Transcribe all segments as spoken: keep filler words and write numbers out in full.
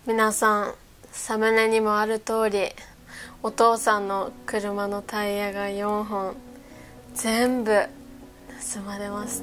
皆さん、サムネにもある通り、お父さんの車のタイヤがよんほん全部盗まれました。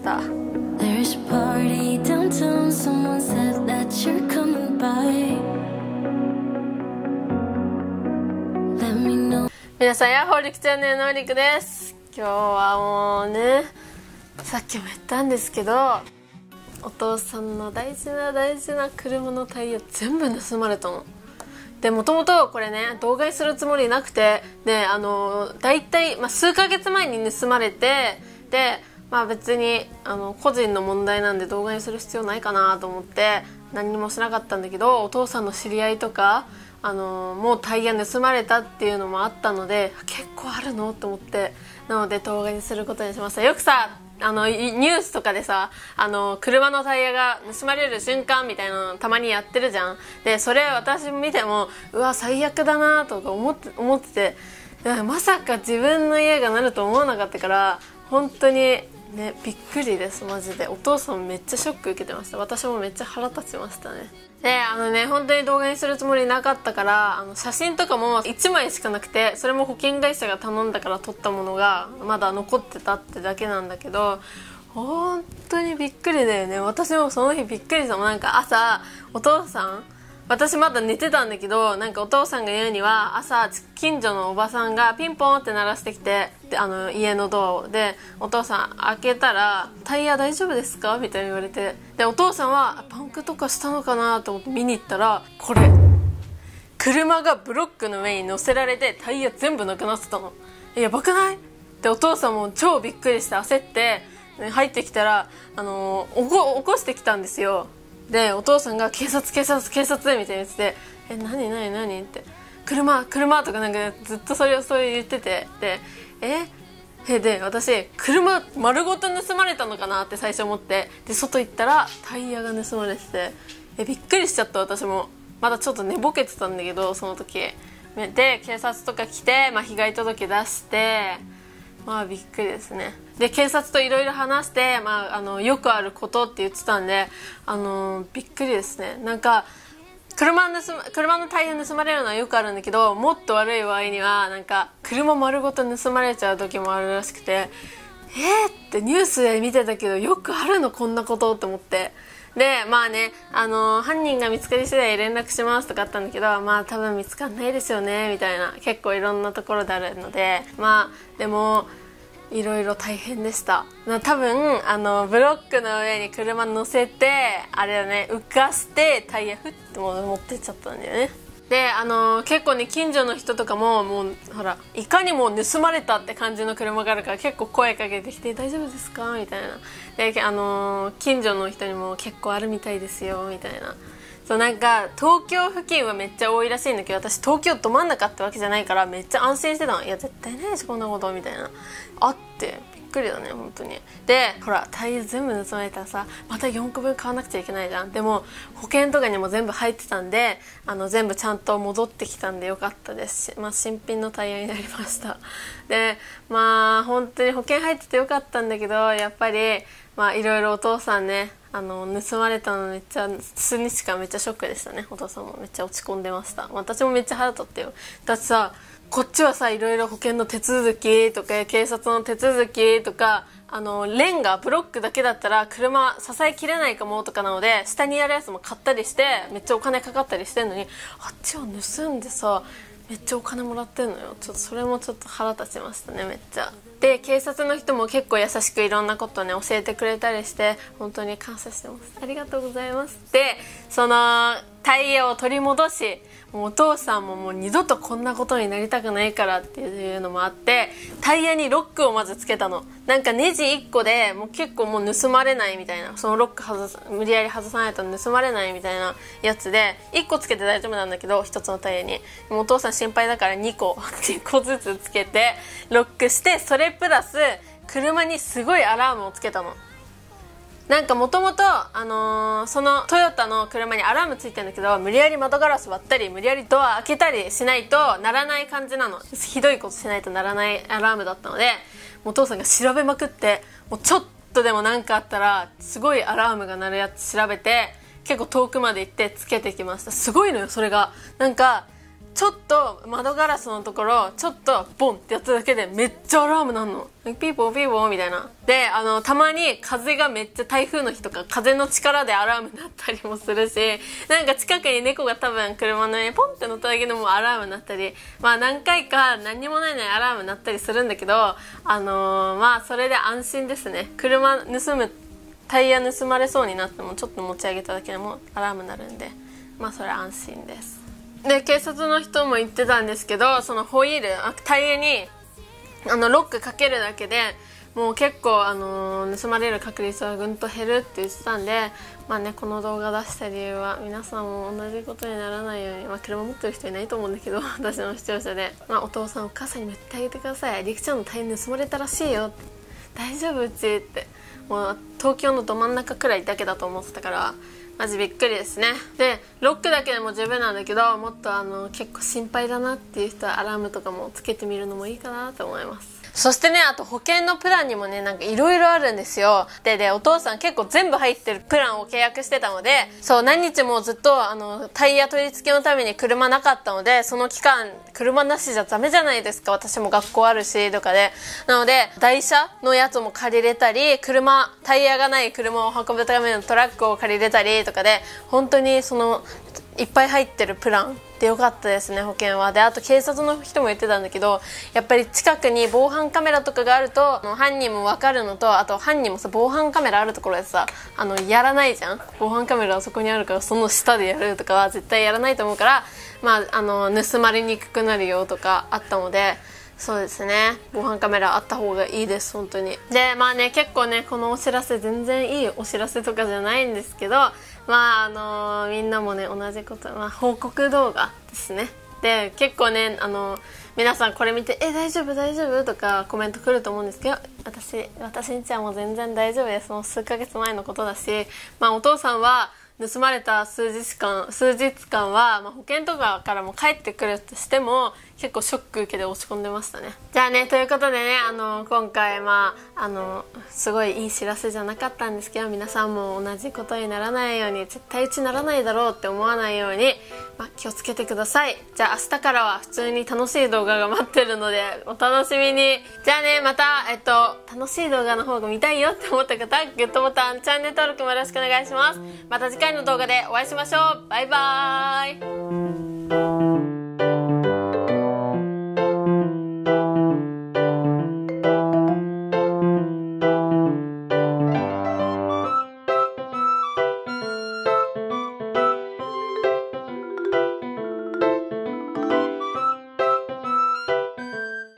皆さん、ヤッホーリクチャンネルのりくです。今日はもうね、さっきも言ったんですけど、お父さんの大事な大事な車のタイヤ全部盗まれたの。で、もともとこれね、動画にするつもりなくて、で、あの、だいたい、まあ、数ヶ月前に盗まれて、で、まあ別に、あの、個人の問題なんで動画にする必要ないかなと思って、何にもしなかったんだけど、お父さんの知り合いとか、あの、もうタイヤ盗まれたっていうのもあったので、結構あるのと思って、なので動画にすることにしました。よくさ、あのニュースとかでさ、あの車のタイヤが盗まれる瞬間みたいなのたまにやってるじゃん。で、それ私見ても、うわ最悪だなとか思って思ってて、まさか自分の家がなると思わなかったから、本当にね、びっくりです。マジでお父さんめっちゃショック受けてました。私もめっちゃ腹立ちましたね。で、あのね、本当に動画にするつもりなかったから、あの写真とかもいちまいしかなくて、それも保険会社が頼んだから撮ったものがまだ残ってたってだけなんだけど、本当にびっくりだよね。私もその日びっくりしたもん。なんか朝お父さん、私まだ寝てたんだけど、なんかお父さんが言うには、朝近所のおばさんがピンポンって鳴らしてきて、で、あの家のドアをで、お父さん開けたら「タイヤ大丈夫ですか?」みたいに言われて、でお父さんはパンクとかしたのかなと思って見に行ったら、これ車がブロックの上に乗せられてタイヤ全部なくなってたの。やばくない？でお父さんも超びっくりして焦って入ってきたら、あのー、起こ、起こしてきたんですよ。でお父さんが「警察警察警察」みたいな言ってて「え、何何何?」って「車車」とかなんかずっとそれをそう言ってて、でええで私車丸ごと盗まれたのかなって最初思って、で外行ったらタイヤが盗まれてて、えびっくりしちゃった。私もまだちょっと寝ぼけてたんだけど、その時で警察とか来て、まあ、被害届出して、まあびっくりですね。で警察といろいろ話して、まあ、あのよくあることって言ってたんで、あのびっくりですね。なんか車の盗ま、車のタイヤ盗まれるのはよくあるんだけど、もっと悪い場合にはなんか車丸ごと盗まれちゃう時もあるらしくて、えーってニュースで見てたけど、よくあるのこんなことって思って、でまあね、あのー、犯人が見つかり次第連絡しますとかあったんだけど、まあ多分見つかんないですよねみたいな、結構いろんなところであるので、まあでもいろいろ大変でした。多分あのブロックの上に車乗せて、あれだね、浮かしてタイヤフッて持ってっちゃったんだよね。であの結構ね、近所の人とかももうほら、いかにも盗まれたって感じの車があるから、結構声かけてきて「大丈夫ですか?」みたいな。であの近所の人にも結構あるみたいですよみたいな。そう、なんか東京付近はめっちゃ多いらしいんだけど、私東京ど真ん中ってわけじゃないからめっちゃ安心してたの。いや絶対ないしこんなことみたいな、あってびっくりだね本当に。でほら、タイヤ全部盗まれたらさ、またよんこぶん買わなくちゃいけないじゃん。でも保険とかにも全部入ってたんで、あの全部ちゃんと戻ってきたんでよかったですし、まあ、新品のタイヤになりました。でまあ本当に保険入っててよかったんだけど、やっぱりまあいろいろお父さんね、あの盗まれたのめっちゃ数日間めっちゃショックでしたね。お父さんもめっちゃ落ち込んでました。私もめっちゃ腹立ったよ。だってさ、こっちはさ、いろいろ保険の手続きとか警察の手続きとか、あのレンガブロックだけだったら車支えきれないかもとかなので、下にやるやつも買ったりしてめっちゃお金かかったりしてんのに、あっちは盗んでさめっちゃお金もらってんのよ。ちょっとそれもちょっと腹立ちましたね、めっちゃ。で警察の人も結構優しくいろんなことね教えてくれたりして、本当に感謝してます。ありがとうございます。でそのタイヤを取り戻し、もうお父さんももう二度とこんなことになりたくないからっていうのもあって、タイヤにロックをまずつけたの。なんかネジいっこでもう結構もう盗まれないみたいな、そのロック外す、無理やり外さないと盗まれないみたいなやつで、いっこつけて大丈夫なんだけど、ひとつのタイヤに。もうお父さん心配だからにこにこずつつけてロックして、それプラス車にすごいアラームをつけたの。なんかもともとそのトヨタの車にアラームついてるんだけど、無理やり窓ガラス割ったり無理やりドア開けたりしないと鳴らない感じなの。ひどいことしないと鳴らないアラームだったので、お父さんが調べまくって、もうちょっとでも何かあったらすごいアラームが鳴るやつ調べて、 結構遠くまで行ってつけてきました。すごいのよそれが。なんかちょっと窓ガラスのところちょっとボンってやっただけでめっちゃアラームなんの。ピーポーピーポーみたいな。であのたまに風がめっちゃ台風の日とか風の力でアラームになったりもするし、なんか近くに猫が多分車の上にポンって乗っただけでもアラームになったり、まあ何回か何にもないのにアラームになったりするんだけど、あのー、まあそれで安心ですね。車盗むタイヤ盗まれそうになってもちょっと持ち上げただけでもアラームになるんで、まあそれ安心です。で警察の人も言ってたんですけど、そのホイールタイヤにあのロックかけるだけでもう結構、あのー、盗まれる確率はぐんと減るって言ってたんで、まあね、この動画出した理由は皆さんも同じことにならないように、まあ、車持ってる人いないと思うんだけど私の視聴者で、まあ、お父さんお母さんにも言ってあげてください。りくちゃんのタイヤ盗まれたらしいよって、大丈夫うちって、もう東京のど真ん中くらいだけだと思ってたからマジびっくりですね。でロックだけでも十分なんだけど、もっとあの結構心配だなっていう人はアラームとかもつけてみるのもいいかなと思います。そしてね、あと保険のプランにもね、なんかいろいろあるんですよ。ででお父さん結構全部入ってるプランを契約してたので、そう何日もずっとあのタイヤ取り付けのために車なかったので、その期間車なしじゃダメじゃないですか。私も学校あるしとかで、なので台車のやつも借りれたり、車タイヤがない車を運ぶためのトラックを借りれたりとかで、本当にそのいっぱい入ってるプランでよかったですね、保険は。であと警察の人も言ってたんだけど、やっぱり近くに防犯カメラとかがあると犯人も分かるのと、あと犯人もさ防犯カメラあるところでさあのやらないじゃん。防犯カメラはそこにあるからその下でやるとかは絶対やらないと思うから、まあ、あの盗まれにくくなるよとかあったので、そうですね、防犯カメラあった方がいいです本当に。でまあね、結構ねこのお知らせ全然いいお知らせとかじゃないんですけど、まああのー、みんなもね同じこと、まあ、報告動画ですね。で結構ねあのー、皆さんこれ見て「え大丈夫大丈夫?」とかコメント来ると思うんですけど、私私んちはもう全然大丈夫です。もう数ヶ月前のことだし、まあお父さんは盗まれた数日間数日間は、まあ、保険とかからも返ってくるとしても結構ショック受けて落ち込んでましたね。じゃあね、ということでね、あの今回まああのすごいいい知らせじゃなかったんですけど、皆さんも同じことにならないように、絶対うちならないだろうって思わないように、まあ、気をつけてください。じゃあ明日からは普通に楽しい動画が待ってるのでお楽しみに。じゃあね、また、えっと、楽しい動画の方が見たいよって思った方、グッドボタンチャンネル登録もよろしくお願いします。また次回の動画でお会いしましょう。バイバーイ。